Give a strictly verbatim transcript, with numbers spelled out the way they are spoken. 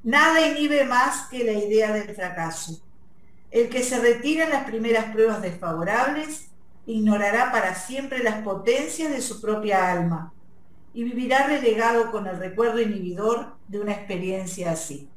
Nada inhibe más que la idea del fracaso. El que se retira en las primeras pruebas desfavorables ignorará para siempre las potencias de su propia alma y vivirá relegado con el recuerdo inhibidor de una experiencia así.